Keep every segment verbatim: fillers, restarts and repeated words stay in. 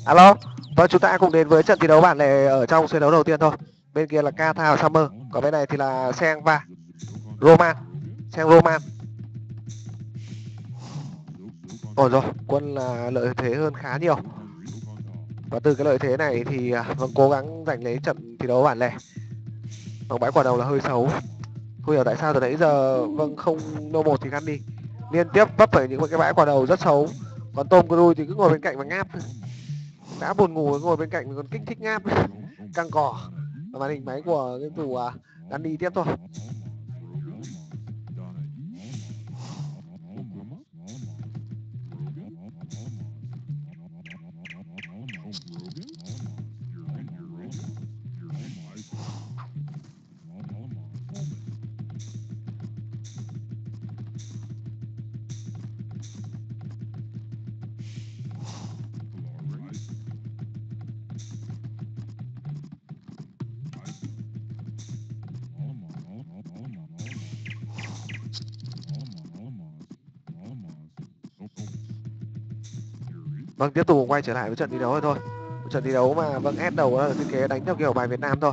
Alo, vâng chúng ta cùng đến với trận thi đấu bản lề ở trong trận đấu đầu tiên thôi. Bên kia là Kata và Summer, còn bên này thì là Seng và Roman. Seng Roman. Ổn rồi, quân là lợi thế hơn khá nhiều. Và từ cái lợi thế này thì vâng cố gắng giành lấy trận thi đấu bản lề. Vâng bãi quả đầu là hơi xấu. Không hiểu tại sao từ nãy giờ vâng không nô một thì ngăn đi. Liên tiếp vấp phải những cái bãi quả đầu rất xấu. Còn Tom Cruise thì cứ ngồi bên cạnh và ngáp. Đã buồn ngủ ngồi bên cạnh còn kích thích ngáp. Căng cỏ. Và màn hình máy của cái tủ à, gắn đi tiếp thôi. Vâng, tiếp tục quay trở lại với trận thi đấu này thôi. Một trận thi đấu mà vâng ép đầu là thiết kế đánh theo kiểu bài Việt Nam thôi.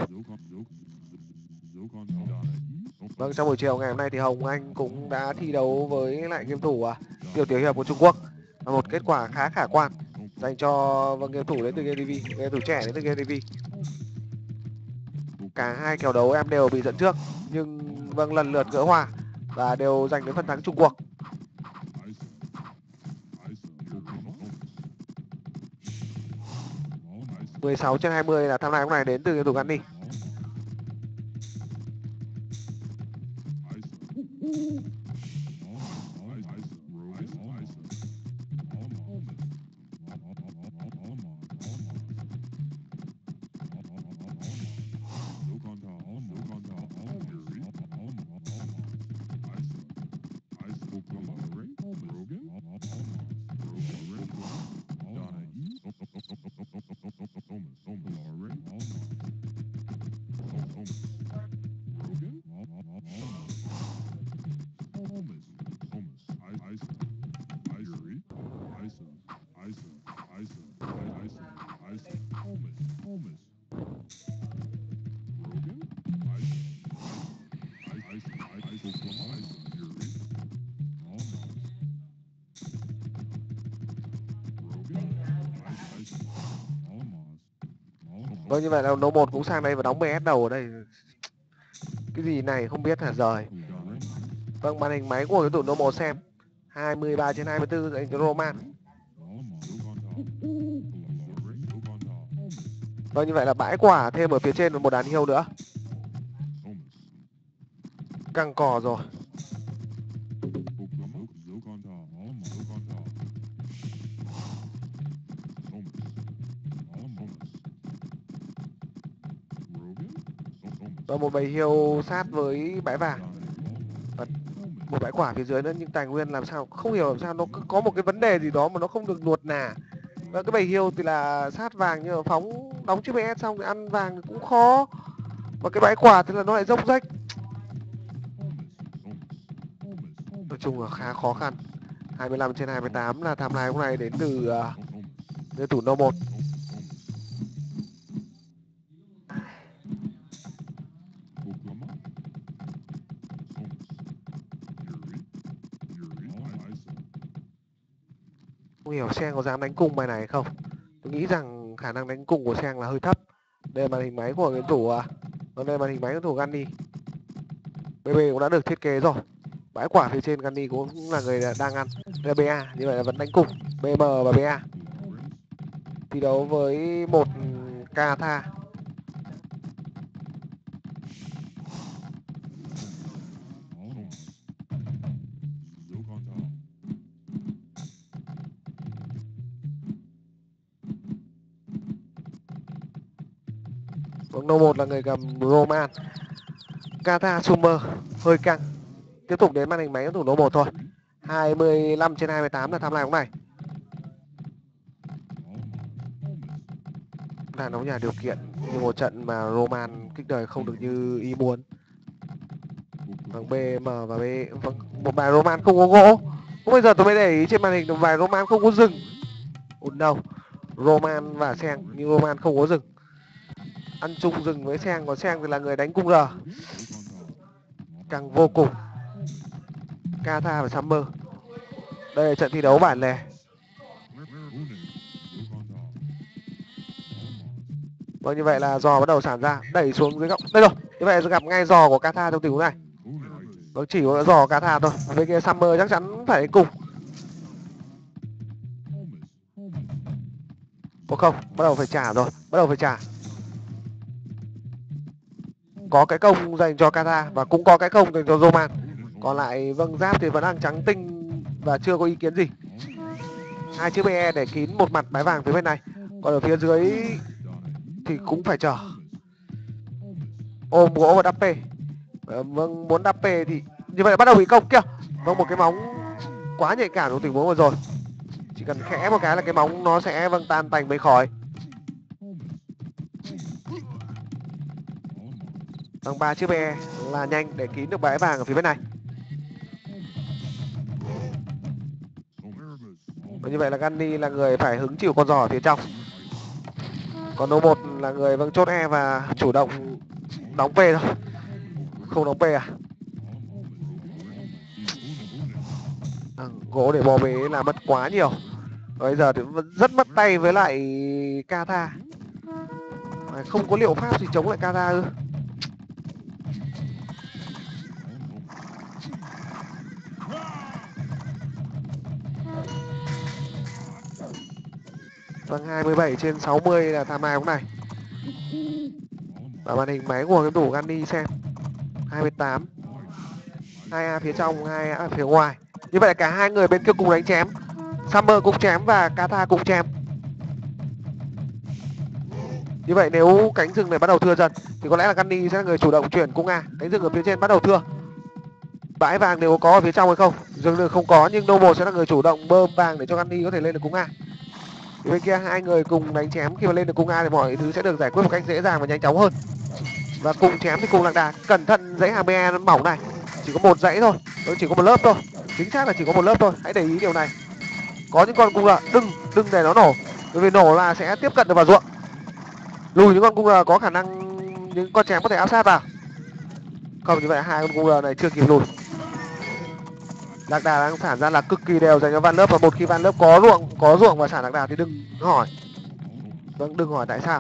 Vâng, trong buổi chiều ngày hôm nay thì Hồng Anh cũng đã thi đấu với lại game thủ à, Tiêu Tiểu Hiệp của Trung Quốc. Và một kết quả khá khả quan dành cho vâng game thủ đến từ game tê vê, game thủ trẻ đến từ game tê vê. Cả hai kèo đấu em đều bị dẫn trước nhưng vâng lần lượt gỡ hòa và đều giành đến phần thắng chung cuộc. mười sáu trên hai mươi là tham lai hôm nay đến từ game thủ Gandhi. Vâng, như vậy là No một cũng sang đây và đóng bê ét đầu ở đây. Cái gì này không biết là rời. Vâng, màn hình máy của cái tủ No một xem. hai mươi ba trên hai mươi tư dành cho Roman. Vâng, như vậy là bãi quả thêm ở phía trên một đàn hiêu nữa. Căng cò rồi. Và một bầy hiêu sát với bãi vàng. Và một bãi quả phía dưới nữa nhưng tài nguyên làm sao không hiểu làm sao nó có một cái vấn đề gì đó mà nó không được nuột nà. Và cái bầy hiêu thì là sát vàng nhưng mà phóng đóng chiếc bê ét xong thì ăn vàng thì cũng khó. Và cái bãi quả thì là nó lại dốc rách. Nói chung là khá khó khăn. hai mươi lăm trên hai mươi tám là tham lai hôm nay đến từ uh, tủ No một. Không hiểu Seng có dám đánh cung bài này không? Tôi nghĩ rằng khả năng đánh cung của Seng là hơi thấp. Đây là màn hình máy của game thủ à. Còn đây là màn hình máy của thủ Gandhi. bê bê cũng đã được thiết kế rồi. Bãi quả phía trên Gandhi cũng là người đang ăn. Đây là bê a, như vậy là vẫn đánh cung. bê em và bê a. Thi đấu với một ca tha. No một là người cầm Roman. Kata Sumer hơi căng. Tiếp tục đến màn hình máy của thủ No một thôi. hai mươi lăm trên hai mươi tám là tham lai hôm nay. Là đấu nhà điều kiện như một trận mà Roman kích đời không được như ý muốn. Vâng, bê em và B vâng một bài Roman không có gỗ. Bây giờ tôi mới để ý trên màn hình một bài Roman không có rừng. Ủn đâu. Roman và Seng, nhưng Roman không có rừng, ăn chung rừng với Seng, còn Seng thì là người đánh cung R. Càng vô cùng. Kata và Summer. Đây là trận thi đấu bản lề. Vâng, như vậy là giò bắt đầu sản ra, đẩy xuống dưới góc. Đây rồi, như vậy là gặp ngay giò của Kata trong tình huống này. Vâng, chỉ có giò Kata thôi. Bên kia Summer chắc chắn phải cùng. Có không? Bắt đầu phải trả rồi, bắt đầu phải trả. Có cái công dành cho Kata và cũng có cái công dành cho Roman. Còn lại vâng, giáp thì vẫn đang trắng tinh và chưa có ý kiến gì. Hai chiếc bê e để kín một mặt bái vàng phía bên này. Còn ở phía dưới thì cũng phải chờ. Ôm gỗ và đắp pê. Vâng, muốn đắp pê thì như vậy là bắt đầu bị công kia. Vâng, một cái móng quá nhạy cảm trong tình huống vừa rồi. Chỉ cần khẽ một cái là cái móng nó sẽ vâng tan tành với khói. Vâng, ba chiếc bê là nhanh để kín được bãi vàng ở phía bên này. Và như vậy là Gunny là người phải hứng chịu con giò ở phía trong. Còn ô một là người vâng chốt E và chủ động đóng P thôi. Không đóng P à? À, gỗ để bò bế là mất quá nhiều. Bây giờ thì rất mất tay với lại Kata. Không có liệu pháp gì chống lại Kata ư? Vâng, hai mươi bảy trên sáu mươi là tham ai cũng này. Và màn hình máy của cái tủ Gunny xem. hai mươi tám. hai A phía trong, hai A phía ngoài. Như vậy là cả hai người bên kia cùng đánh chém. Summer cũng chém và Kata cũng chém. Như vậy nếu cánh rừng này bắt đầu thưa dần thì có lẽ là Gunny sẽ là người chủ động chuyển cung A. Cánh rừng ở phía trên bắt đầu thưa. Bãi vàng đều có ở phía trong hay không? Dường như không có, nhưng Noble sẽ là người chủ động bơm vàng để cho Gunny có thể lên được cung A. Thì bên kia hai người cùng đánh chém, khi mà lên được cung A thì mọi thứ sẽ được giải quyết một cách dễ dàng và nhanh chóng hơn. Và cùng chém thì cùng lạc đà. Cẩn thận dãy hàng bê e nó mỏng này. Chỉ có một dãy thôi, chỉ có một lớp thôi. Chính xác là chỉ có một lớp thôi, hãy để ý điều này. Có những con cung R, đừng đừng để nó nổ, bởi vì nổ là sẽ tiếp cận được vào ruộng. Lùi những con cung R có khả năng những con chém có thể áp sát vào. Không, như vậy hai con cung R này chưa kịp lùi. Lạc đà đang sản ra là cực kỳ đều dành cho Van Lớp, và một khi Van Lớp có ruộng có ruộng và sản lạc đà thì đừng hỏi. Vâng, đừng hỏi tại sao.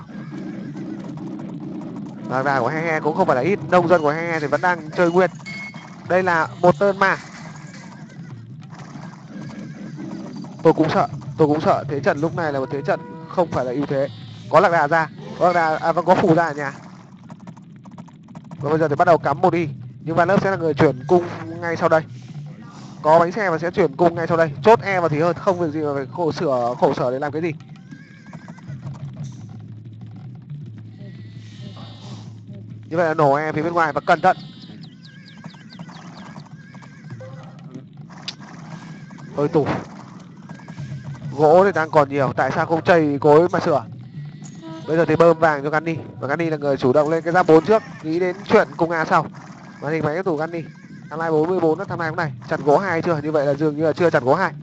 Lạc đà của He He cũng không phải là ít, nông dân của He He thì vẫn đang chơi nguyên. Đây là một tơn mà. Tôi cũng sợ, tôi cũng sợ thế trận lúc này là một thế trận không phải là ưu thế. Có lạc đà ra, có lạc đà, à vẫn có phù ra ở nhà. Và bây giờ thì bắt đầu cắm một đi, nhưng Van Lớp sẽ là người chuyển cung ngay sau đây. Có bánh xe và sẽ chuyển cung ngay sau đây. Chốt E vào thì hơn, không việc gì mà phải khổ sửa khổ sở để làm cái gì. Như vậy là nổ E phía bên ngoài và cẩn thận. Ôi tủ. Gỗ thì đang còn nhiều, tại sao không chày cối mà sửa. Bây giờ thì bơm vàng cho Gunny, và Gunny là người chủ động lên cái giáp bốn trước, nghĩ đến chuyện cung A sau. Màn hình máy cái tủ Gunny. Tham lai bốn mươi bốn nó tham lai cái này. Chặt gỗ hai chưa? Như vậy là dường như là chưa chặt gỗ hai.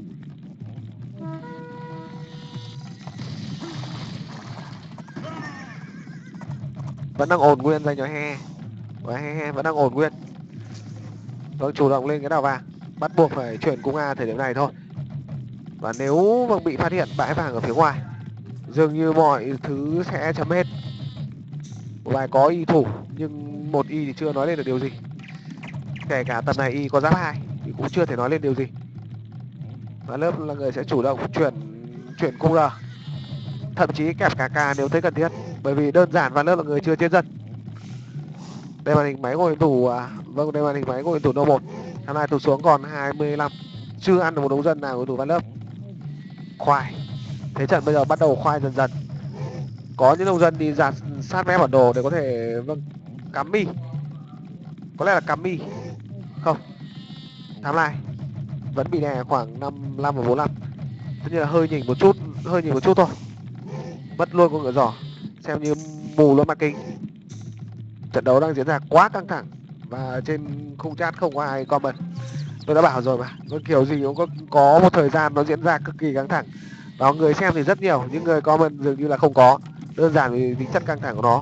Vẫn đang ổn nguyên dành cho He. Và He He vẫn đang ổn nguyên. Vâng, chủ động lên cái đào vàng, bắt buộc phải chuyển cung A thời điểm này thôi. Và nếu vâng bị phát hiện bãi vàng ở phía ngoài, dường như mọi thứ sẽ chấm hết. Vài có y thủ, nhưng một y thì chưa nói lên được điều gì. Kể cả tầm này y có giáp hai thì cũng chưa thể nói lên điều gì. Và Lớp là người sẽ chủ động chuyển chuyển cung R, thậm chí kẹp cả K nếu thấy cần thiết, bởi vì đơn giản Và Lớp là người chưa chết dân. Đây màn hình máy của game thủ, à, vâng đây màn hình máy của game thủ No một. Hôm nay tụt xuống còn hai mươi lăm, chưa ăn được một đấu dân nào của thủ Van Lớp. Khoai. Thế trận bây giờ bắt đầu khoai dần dần. Có những nông dân đi dạt sát mép bản đồ để có thể vâng cắm mi. Có lẽ là cắm mi. Không. Tham lai vẫn bị đè khoảng năm mươi lăm và bốn mươi lăm. Tất nhiên là hơi nhỉnh một chút, hơi nhỉnh một chút thôi. Mất luôn con ngựa giỏ, xem như mù luôn mắt kính. Trận đấu đang diễn ra quá căng thẳng và trên khung chat không có ai comment. Tôi đã bảo rồi mà, có kiểu gì cũng có có một thời gian nó diễn ra cực kỳ căng thẳng. Đó, người xem thì rất nhiều nhưng người comment dường như là không có, đơn giản vì tính chất căng thẳng của nó.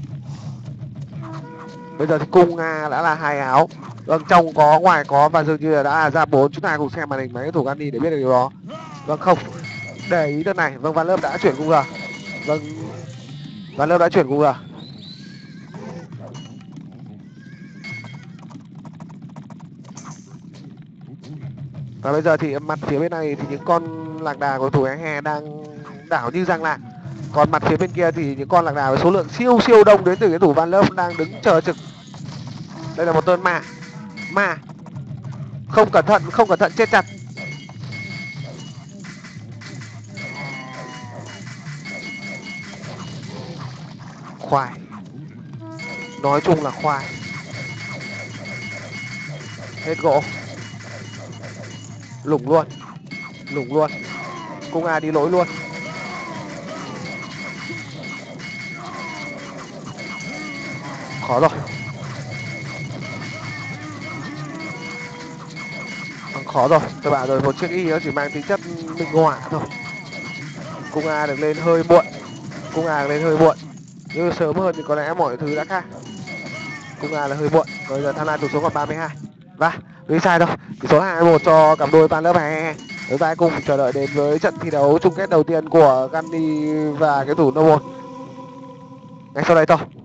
Bây giờ thì cung Nga đã là hai áo, vâng, trong có ngoài có và dường như là đã ra bốn. Chúng ta cùng xem màn hình máy thủ Gandhi để biết được điều đó. Vâng, không để ý đợt này. Vâng, Van Lớp đã chuyển cung G. Vâng, Van Lớp đã chuyển cung G. Và bây giờ thì mặt phía bên này thì những con lạc đà của thủ e he đang đảo như răng lạc. Còn mặt phía bên kia thì những con lạc đà với số lượng siêu siêu đông đến từ cái thủ Van Lớp đang đứng chờ trực. Đây là một tên ma. Ma. Không cẩn thận, không cẩn thận chết chặt. Khoai. Nói chung là khoai. Hết gỗ. Lủng luôn. Lủng luôn. Cung A đi lỗi luôn. Khó rồi. Khó rồi, các bạn rồi. Một chiếc y nó chỉ mang tính chất minh họa thôi. Cung A được lên hơi muộn. Cung A được lên hơi muộn. Nhưng sớm hơn thì có lẽ mọi thứ đã khác. Cung A là hơi muộn. Bây giờ tham gia tỷ số còn ba mươi hai. Và vì sai đâu. Tỷ số hai một cho cặp đôi Van Lớp hai. Chúng ta cùng chờ đợi đến với trận thi đấu chung kết đầu tiên của Gandhi và cái thủ Noble ngay sau đây thôi.